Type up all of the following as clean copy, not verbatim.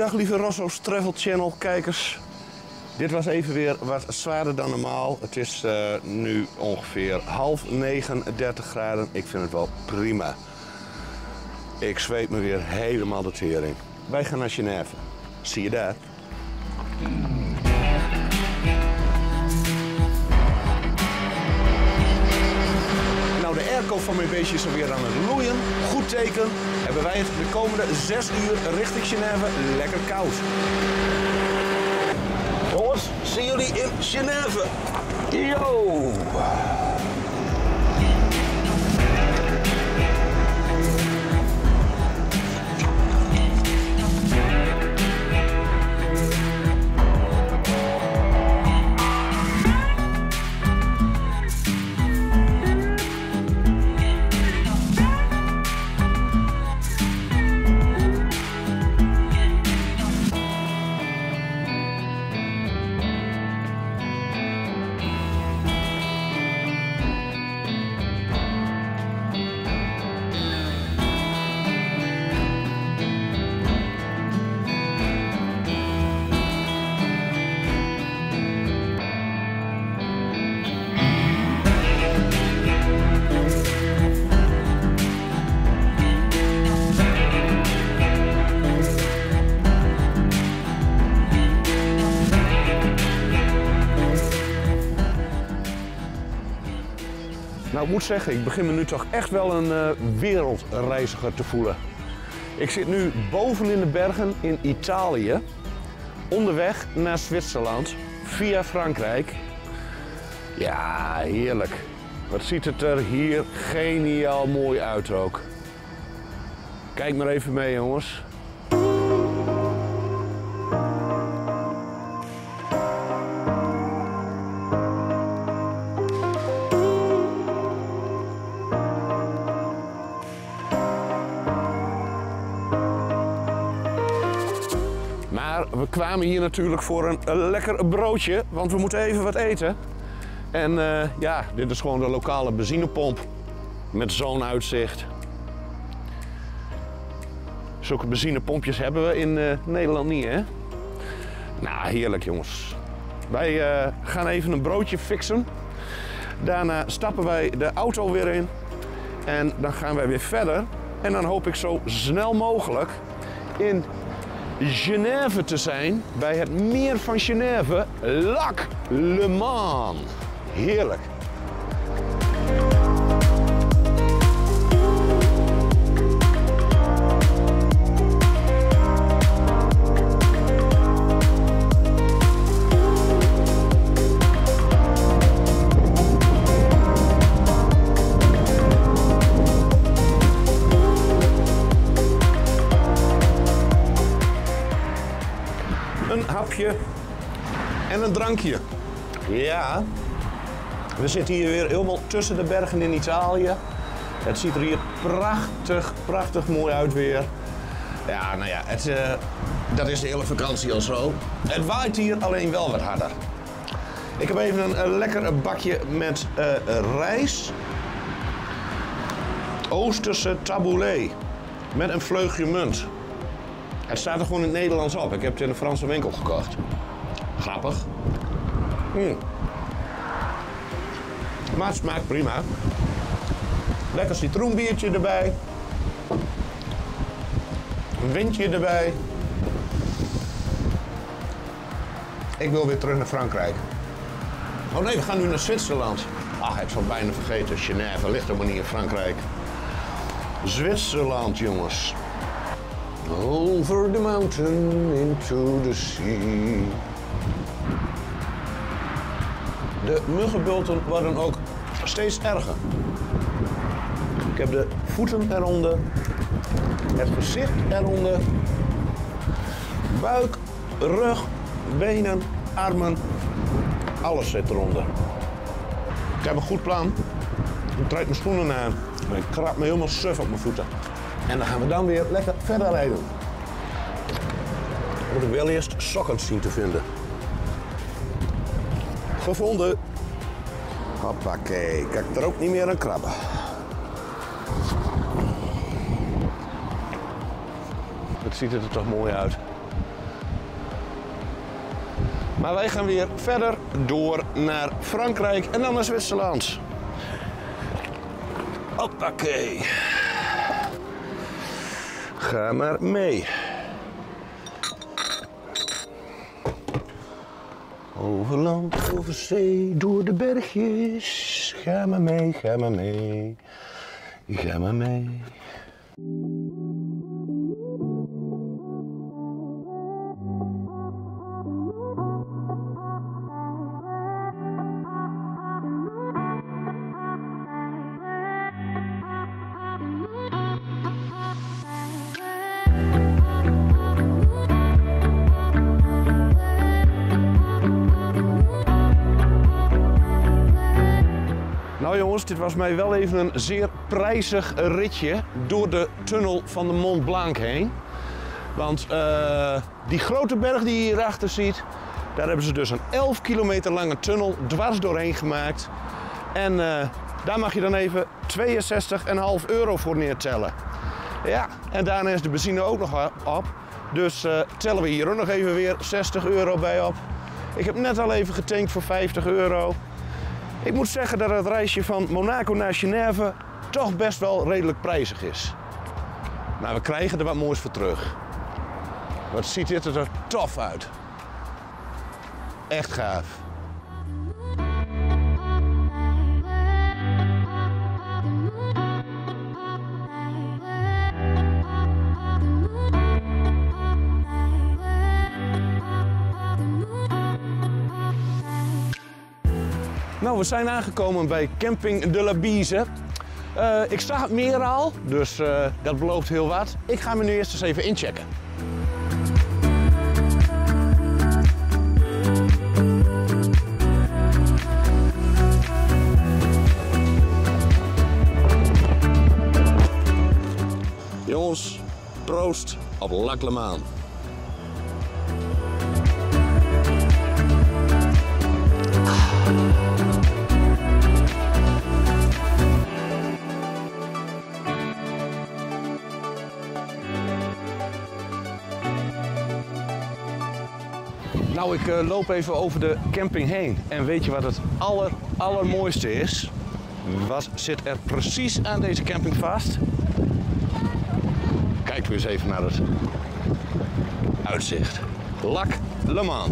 Dag lieve Rosso's Travel Channel kijkers. Dit was even weer wat zwaarder dan normaal. Het is nu ongeveer 8:30, 30 graden. Ik vind het wel prima. Ik zweet me weer helemaal de tering. Wij gaan naar Genève. Zie je daar. Nou, de airco van mijn beestje is alweer aan het loeien. Goed teken. Hebben wij het de komende 6 uur richting Genève lekker koud. Jongens, zien jullie in Genève? Yo! Nou, ik moet zeggen, ik begin me nu toch echt wel een wereldreiziger te voelen. Ik zit nu boven in de bergen in Italië, onderweg naar Zwitserland, via Frankrijk. Ja, heerlijk. Wat ziet het er hier geniaal mooi uit ook. Kijk maar even mee, jongens. Maar we kwamen hier natuurlijk voor een lekker broodje, want we moeten even wat eten. En ja, dit is gewoon de lokale benzinepomp met zo'n uitzicht. Zulke benzinepompjes hebben we in Nederland niet, hè? Nou, heerlijk jongens. Wij gaan even een broodje fixen. Daarna stappen wij de auto weer in. En dan gaan wij weer verder. En dan hoop ik zo snel mogelijk in Genève te zijn, bij het meer van Genève, Lac Le Mans. Heerlijk. Een hapje en een drankje. Ja, we zitten hier weer helemaal tussen de bergen in Italië. Het ziet er hier prachtig mooi uit weer. Ja, nou ja, dat is de hele vakantie al zo. Het waait hier alleen wel wat harder. Ik heb even een lekker bakje met rijst. Oosterse tabbouleh met een vleugje munt. Het staat er gewoon in het Nederlands op. Ik heb het in een Franse winkel gekocht. Grappig. Maar het smaakt prima. Lekker citroenbiertje erbij. Een windje erbij. Ik wil weer terug naar Frankrijk. Oh nee, we gaan nu naar Zwitserland. Ach, ik zou bijna vergeten. Genève ligt helemaal niet in Frankrijk. Zwitserland, jongens. Over the mountain into the sea. De muggenbulten worden ook steeds erger. Ik heb de voeten eronder, het gezicht eronder, buik, rug, benen, armen, alles zit eronder. Ik heb een goed plan. Ik trek mijn schoenen aan en ik krab me helemaal suf op mijn voeten. En dan gaan we dan weer lekker verder rijden. Moet ik wel eerst sokken zien te vinden. Gevonden. Hoppakee, kijk er ook niet meer aan krabben. Het ziet er toch mooi uit. Maar wij gaan weer verder door naar Frankrijk en dan naar Zwitserland. Hoppakee. Ga maar mee. Over land, over zee, door de bergjes. Ga maar mee, ga maar mee. Ga maar mee. Nou jongens, dit was mij wel even een zeer prijzig ritje door de tunnel van de Mont Blanc heen. Want die grote berg die je hierachter ziet, daar hebben ze dus een 11 kilometer lange tunnel dwars doorheen gemaakt. En daar mag je dan even €62,5 voor neertellen. Ja, en daarna is de benzine ook nog op. Dus tellen we hier ook nog even weer €60 bij op. Ik heb net al even getankt voor €50. Ik moet zeggen dat het reisje van Monaco naar Genève toch best wel redelijk prijzig is. Maar we krijgen er wat moois voor terug. Wat ziet dit er tof uit. Echt gaaf. Nou, we zijn aangekomen bij Camping de la Bise. Ik zag het meer al, dus dat belooft heel wat. Ik ga me nu eerst eens even inchecken. Jongens, proost op Lac Le Mans. Nou, ik loop even over de camping heen. En weet je wat het allermooiste is? Wat zit er precies aan deze camping vast? Kijk weer eens even naar het uitzicht. Lac Le Mans.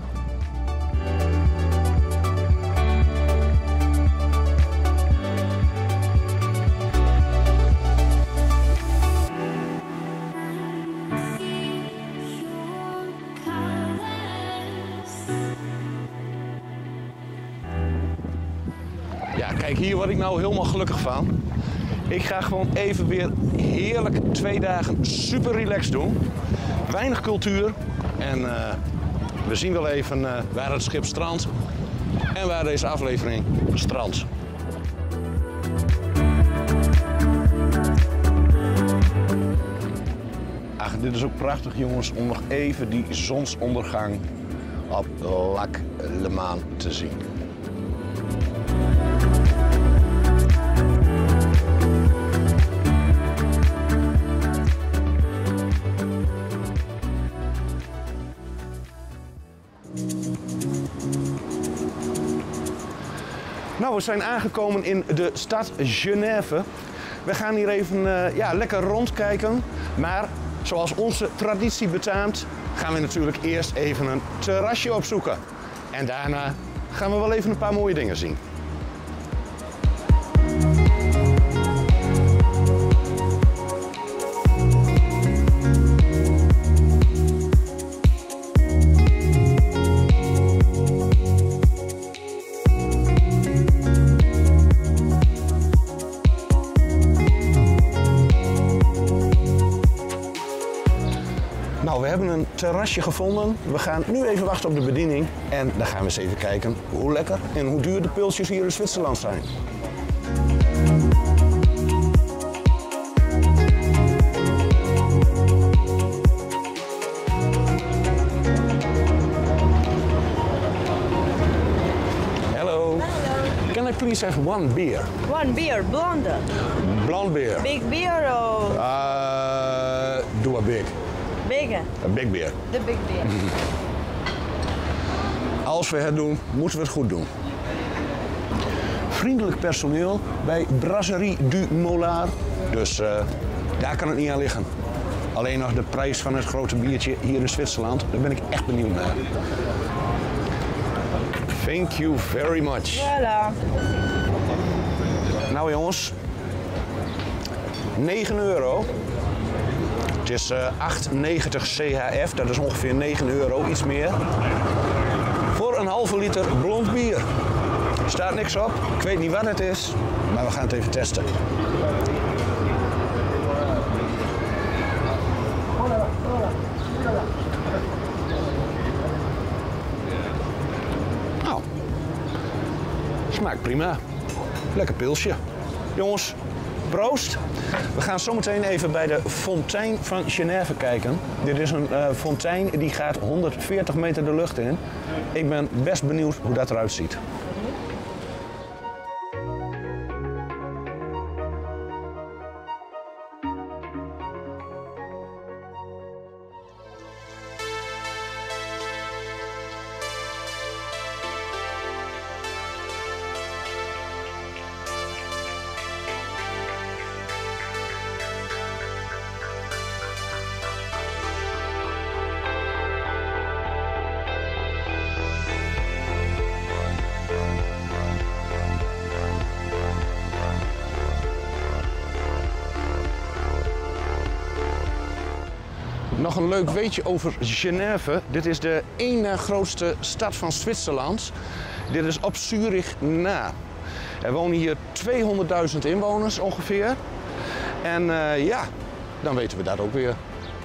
Ja, kijk, hier word ik nou helemaal gelukkig van. Ik ga gewoon even weer heerlijk 2 dagen super relaxed doen. Weinig cultuur. En we zien wel even waar het schip strandt en waar deze aflevering strandt. Ach, dit is ook prachtig jongens om nog even die zonsondergang op Lac Le Mans te zien. Nou, we zijn aangekomen in de stad Genève. We gaan hier even lekker rondkijken. Maar zoals onze traditie betaamt, gaan we natuurlijk eerst even een terrasje opzoeken. En daarna gaan we wel even een paar mooie dingen zien. Nou, we hebben een terrasje gevonden. We gaan nu even wachten op de bediening. En dan gaan we eens even kijken hoe lekker en hoe duur de pilsjes hier in Zwitserland zijn. Hello. Can I please have one beer? One beer, blonde. Blonde beer. Big beer or Do a big. big? A big beer. The big beer. als we het doen, moeten we het goed doen. Vriendelijk personeel bij Brasserie du Mollard. Dus daar kan het niet aan liggen. Alleen nog de prijs van het grote biertje hier in Zwitserland. Daar ben ik echt benieuwd naar. Thank you very much. Voilà. Nou jongens, 9 euro. Het is 8,90 CHF, dat is ongeveer 9 euro, iets meer. Voor een halve liter blond bier. Er staat niks op, ik weet niet wat het is, maar we gaan het even testen. Nou, smaakt prima. Lekker pilsje. Jongens, proost. We gaan zometeen even bij de fontein van Genève kijken. Dit is een fontein die gaat 140 meter de lucht in. Ik ben best benieuwd hoe dat eruit ziet. Nog een leuk weetje over Genève. Dit is de ene grootste stad van Zwitserland. Dit is op Zurich na. Er wonen hier 200.000 inwoners ongeveer. En ja, dan weten we dat ook weer.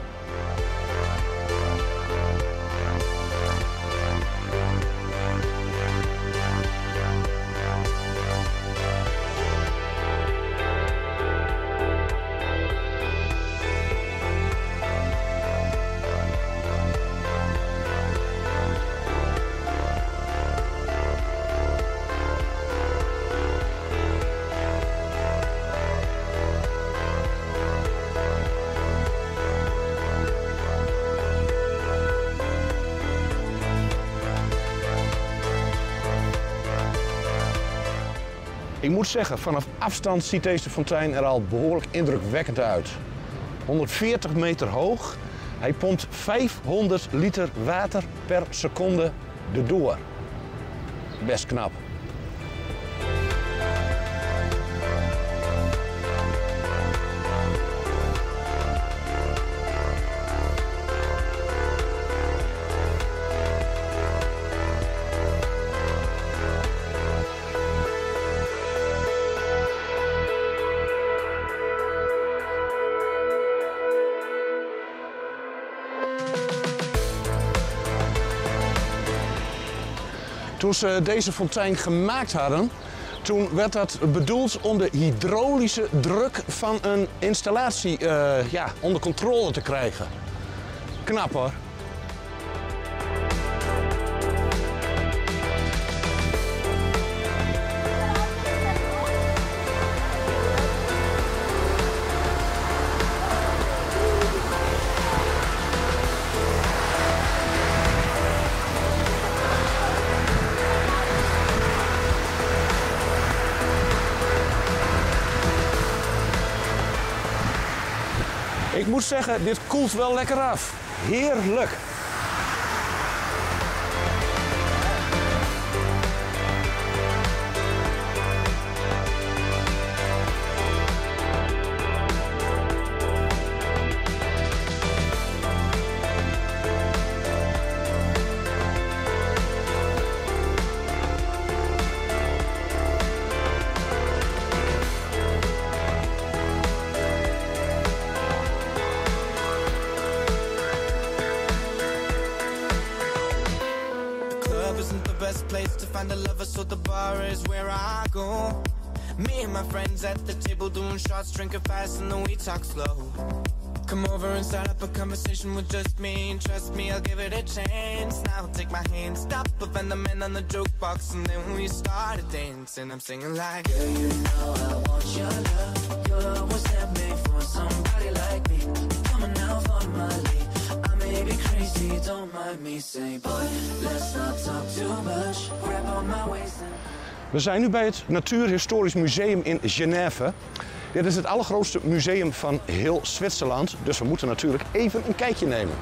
Ik moet zeggen, vanaf afstand ziet deze fontein er al behoorlijk indrukwekkend uit. 140 meter hoog. Hij pompt 500 liter water per seconde erdoor. Best knap. Toen ze deze fontein gemaakt hadden, toen werd dat bedoeld om de hydraulische druk van een installatie onder controle te krijgen. Knap hoor. Ik moet zeggen, dit koelt wel lekker af. Heerlijk! Place to find a lover, so the bar is where I go. Me and my friends at the table doing shots, drinking fast, and then we talk slow. Come over and start up a conversation with just me, and trust me, I'll give it a chance. Now take my hand, stop, and the man on the jukebox, and then we started dancing. I'm singing like, girl, you know I want your love. Your love was handmade for somebody like me. Come on now, follow my lead. I may Maybe crazy, don't mind me. Say, boy, let's not talk too much. Grab on my waist and... We zijn nu bij het Natuurhistorisch Museum in Genève. Dit is het allergrootste museum van heel Zwitserland, dus we moeten natuurlijk even een kijkje nemen.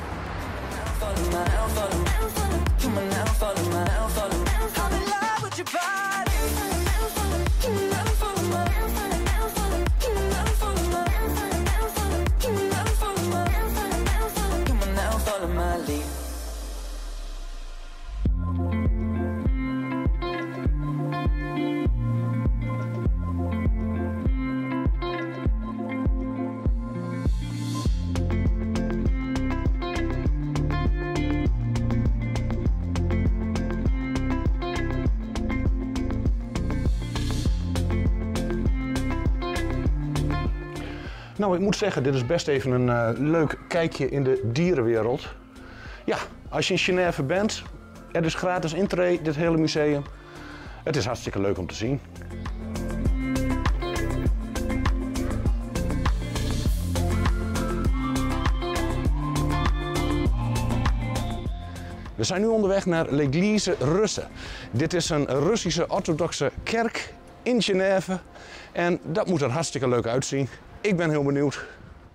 Nou, ik moet zeggen, dit is best even een leuk kijkje in de dierenwereld. Ja, als je in Genève bent, het is gratis intree, dit hele museum. Het is hartstikke leuk om te zien. We zijn nu onderweg naar l'Église Russe. Dit is een Russische orthodoxe kerk in Genève. En dat moet er hartstikke leuk uitzien. Ik ben heel benieuwd.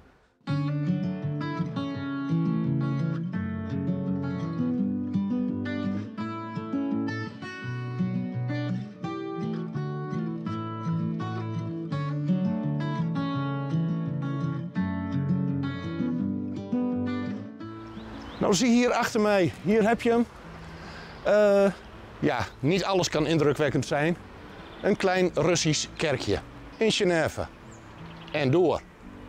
Nou, zie hier achter mij, hier heb je hem. Ja, niet alles kan indrukwekkend zijn. Een klein Russisch kerkje in Genève. En door.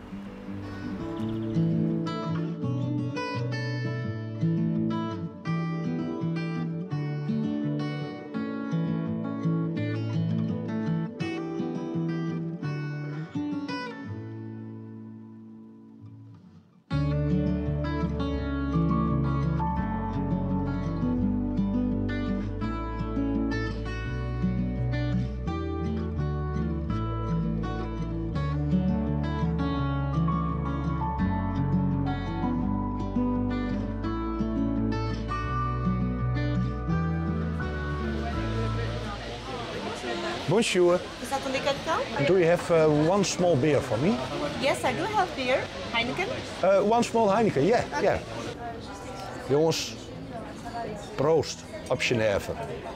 Bonjour. Is that on the account? Do you have one small beer for me? Yes, I do have beer. Heineken. One small Heineken, yeah, okay. Yeah. Jongens, proost op Genève.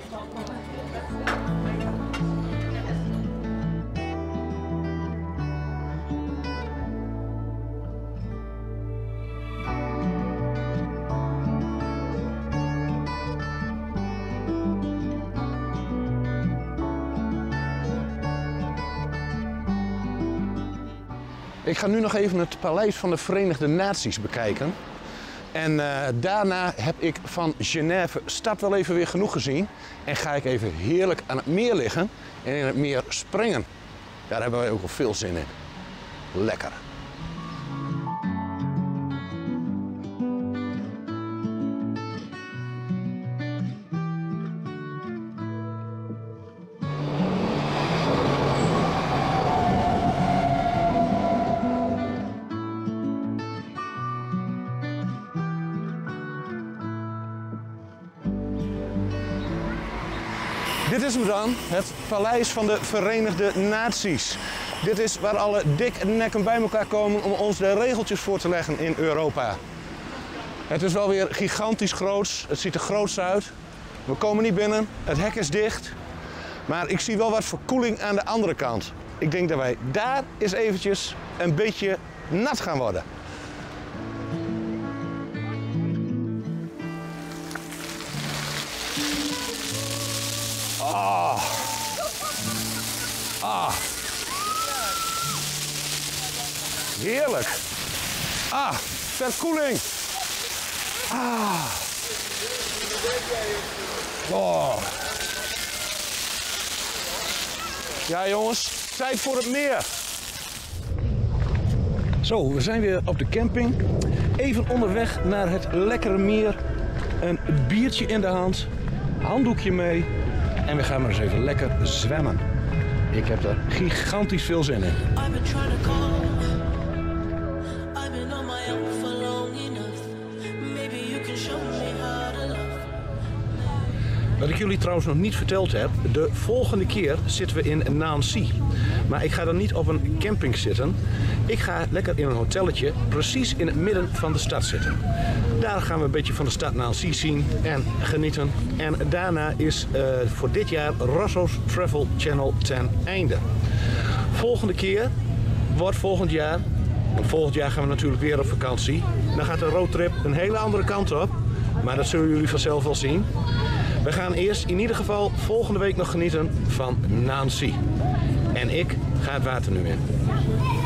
Ik ga nu nog even het Paleis van de Verenigde Naties bekijken. En daarna heb ik van Genève stad wel even weer genoeg gezien. En ga ik even heerlijk aan het meer liggen en in het meer springen. Daar hebben wij ook al veel zin in. Lekker. Dit is hem dan, het Paleis van de Verenigde Naties. Dit is waar alle diknekken bij elkaar komen om ons de regeltjes voor te leggen in Europa. Het is wel weer gigantisch groots, het ziet er groots uit. We komen niet binnen, het hek is dicht. Maar ik zie wel wat verkoeling aan de andere kant. Ik denk dat wij daar eens eventjes een beetje nat gaan worden. Heerlijk. Verkoeling. Oh. Ja jongens, tijd voor het meer. Zo, we zijn weer op de camping. Even onderweg naar het lekkere meer. Een biertje in de hand. Handdoekje mee. En we gaan maar eens even lekker zwemmen. Ik heb er gigantisch veel zin in. Wat ik jullie trouwens nog niet verteld heb, de volgende keer zitten we in Nancy. Maar ik ga dan niet op een camping zitten. Ik ga lekker in een hotelletje precies in het midden van de stad zitten. Daar gaan we een beetje van de stad Nancy zien en genieten. En daarna is voor dit jaar Rosso's Travel Channel ten einde. Volgende keer wordt volgend jaar. Want volgend jaar gaan we natuurlijk weer op vakantie. Dan gaat de roadtrip een hele andere kant op. Maar dat zullen jullie vanzelf wel zien. We gaan eerst in ieder geval volgende week nog genieten van Nancy. En ik ga het water nu in.